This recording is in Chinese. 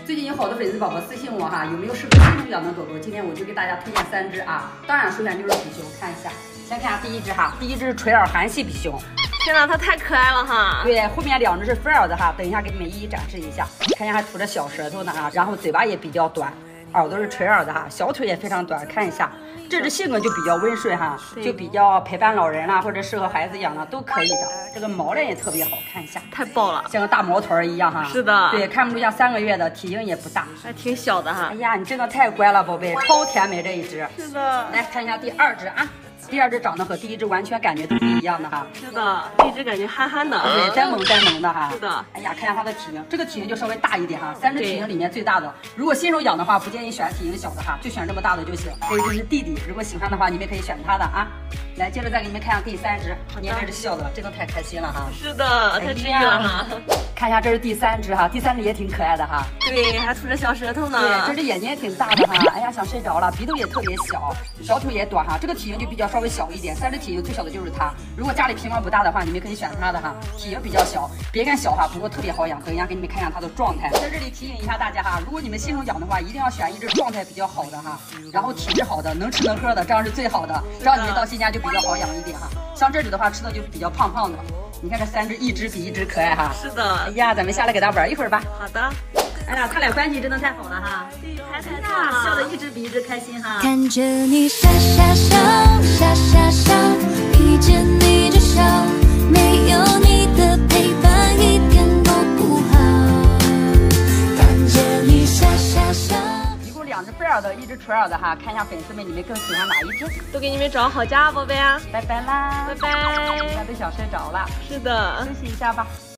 最近有好多粉丝宝宝私信我哈，有没有适合新手养的狗狗？今天我就给大家推荐3只啊。当然，首选就是比熊，看一下，先看一下第一只哈，第一只是垂耳韩系比熊。 天哪，它太可爱了哈！ 对，后面2只是 Frize 哈，等一下给你们一一展示一下。看一下还吐着小舌头呢哈，然后嘴巴也比较短，耳朵是垂耳的哈，小腿也非常短。看一下，这只性格就比较温顺哈，就比较陪伴老人啦，或者适合孩子养的都可以的。这个毛量也特别好，看一下， 太爆了， 像个大毛团一样哈。 是的， 对，看不出像3个月的，体型也不大， 还挺小的哈。 哎呀，你真的太乖了，宝贝，超甜美这一只。 是的， 来看一下第2只啊。第2只长得和第1只完全感觉都不一样的哈。 是的，第1只感觉憨憨的， 对，呆萌呆萌的哈。 是的， 哎呀，看一下它的体型，这个体型就稍微大一点哈，3只体型里面最大的。如果新手养的话，不建议选体型小的哈，就选这么大的就行。还有这是弟弟，如果喜欢的话，你们可以选它的啊。来，接着再给你们看下第3只，你看这只笑的，真的太开心了哈。 是的，太治愈了哈。 看一下，这是第3只哈，第3只也挺可爱的哈。 对，还吐着小舌头呢。 对，这只眼睛也挺大的哈。哎呀，想睡着了，鼻头也特别小，小腿也短哈。这个体型就比较稍微小一点，3只体型最小的就是它。如果家里平房不大的话，你们可以选它的哈，体型比较小，别看小哈，不过特别好养。等一下给你们看一下它的状态。在这里提醒一下大家哈，如果你们新手养的话，一定要选一只状态比较好的哈，然后体质好的，能吃能喝的，这样是最好的，这样你们到新家就比较好养一点哈。像这里的话，吃的就比较胖胖的。你看这3只，一只比一只可爱哈。 是的。 哎呀，咱们下来给它玩一会儿吧。 好的。 哎呀，他俩关系真的太好了哈， 太大了， 笑的一只比一只开心哈。 看着你傻傻笑，傻傻笑，遇见你就笑，没有你的陪伴一点都不好。看着你傻傻笑。 一共2只贝尔的，1只垂耳的哈，看一下粉丝们你们更喜欢哪一只？ 都给你们找好家，宝贝啊！ 拜拜啦， 拜拜， 大家都想睡着了， 是的， 休息一下吧。